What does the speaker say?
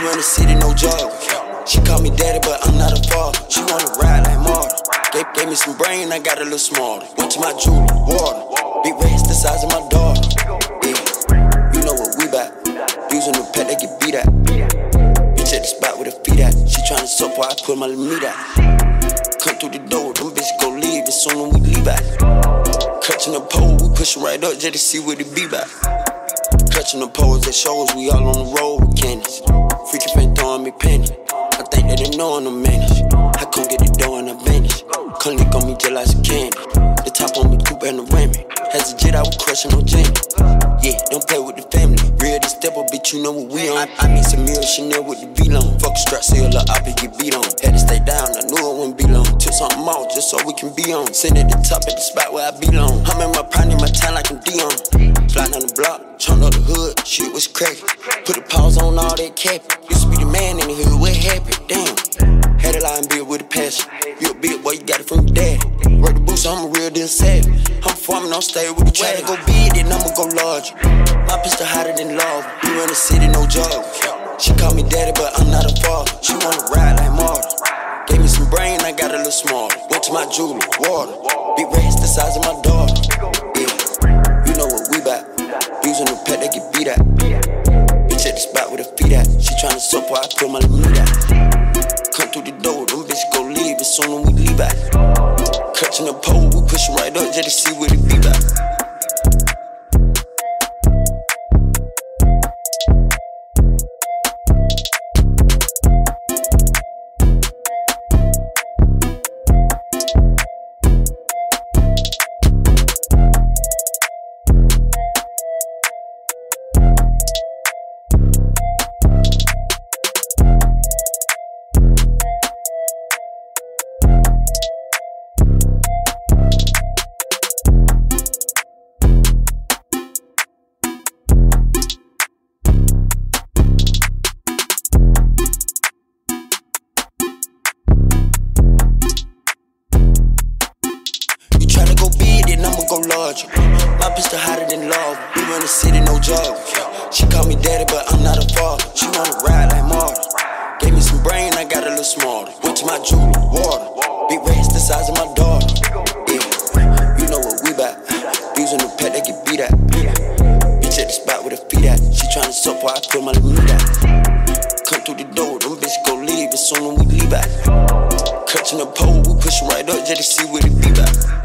run the city, no job. She call me daddy, but I'm not a father. She wanna ride like Marta. Gave me some brain, I got a little smarter. Went to my jewelry, water. Big rats the size of my daughter. Yeah, you know what we bout. Using the pet, they get beat out. Bitch at the spot with her feet out. She tryna suck while I put my little meat out. Come through the door, them bitches gon' leave as soon as we leave out. Clutching the pole, we push right up just to see what it be about. Clutching the poles that shows we all on the road with candies. Freaky friend throwing me penny. I think that they know I'm the manage. I come get the door and I vanish. Come lick on me just like some candy. The top on me, coupe and the Remy. As a jet, I was crushing on Jamie. Yeah, don't play with the family. Real this step up, bitch, you know what we on. I need some meal, Chanel with the beat on. Fuck strap, say a little op and get beat on. Had to stay down, I knew it wouldn't be long. Took something out just so we can be on. Sitting at the top at the spot where I belong. I'm in my prime, in my time like I'm Dion. Flying on the block, trying up the hood, shit was crazy. Put a pause on all that cap. Used to be the man in the hood, what happened? Damn. Had a line built with a passion. You a big boy, you got it from your dad. Work the boots, I'm a real deal savage. I'm farming on stay with the try to go big, then I'ma go large. My pistol hotter than lava. We run the city, no job. She call me daddy, but I'm not a father. She wanna ride like Marta. Gave me some brain, I got a little smarter. Went to my jewelry, water. Big rats the size of my daughter. Yeah, you know what we bout. Using the pet, they get beat out. Bitch at the spot with her feet out. She tryna suck while I put my little meat out. Come through the door, them bitches gon' leave as soon as we leave out. Clutching the pole, we push right up just to see what it be about. I'ma go larger. My pistol hotter than lava. We run the city, no job. She call me daddy, but I'm not a father. She wanna ride like Marta. Gave me some brain, I got a little smarter. Went to my jewelry, water. Big rats the size of my daughter. Yeah, you know what we bout. Using the pet, they get beat out. Bitch at the spot with her feet out. She tryna suck while I put my little meat out. Come through the door, them bitches gon' leave as soon as we leave out. Clutching the pole, we push right up just to see what it be about.